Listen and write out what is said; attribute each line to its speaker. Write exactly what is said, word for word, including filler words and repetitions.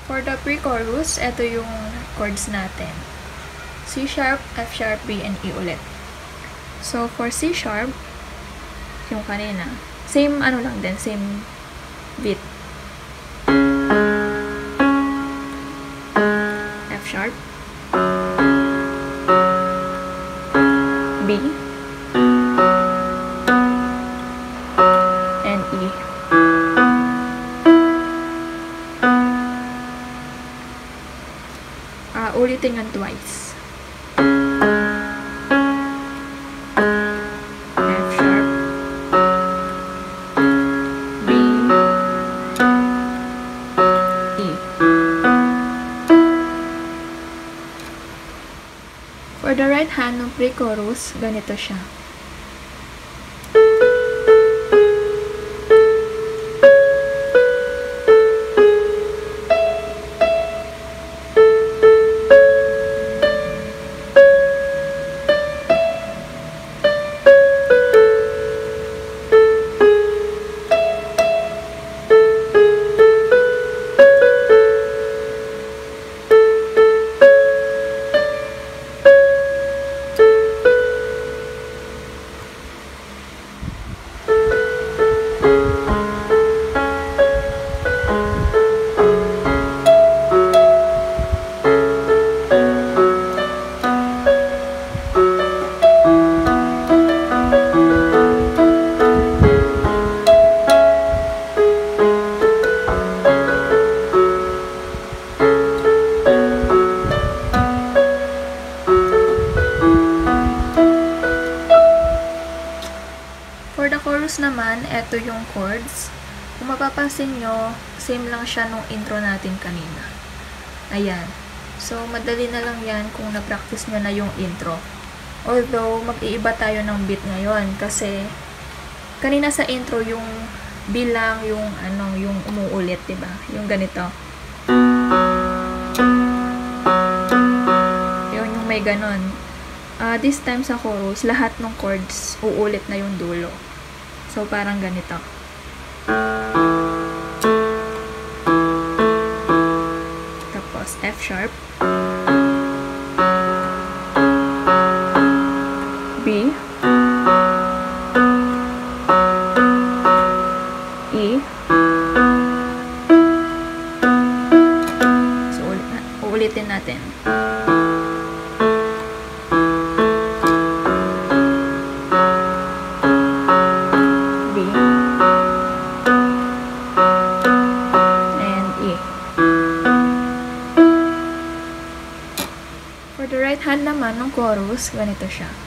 Speaker 1: For the pre-chorus, ito yung chords natin. C sharp, F sharp, B, and E ulit. So, for C sharp, yung kanina, same ano lang din, same beat. F sharp, B, and E. Uh, ulitin yan twice. F sharp, B, E. For the right hand ng pre-chorus, ganito siya. For the chorus naman, eto yung chords. Kung mapapansin nyo, same lang siya nung intro natin kanina. Ayan. So, madali na lang yan kung na-practice nyo na yung intro. Although, mag-iiba tayo ng beat ngayon kasi kanina sa intro yung bilang, yung ano, yung umuulit, diba? Yung ganito. Yun, yung may ganon. Uh, this time sa chorus, lahat ng chords uulit na yung dulo. So, parang ganito. Tapos, F sharp, B, E. So, ulit na, uulitin natin. For the right hand naman ng chorus, ganito siya.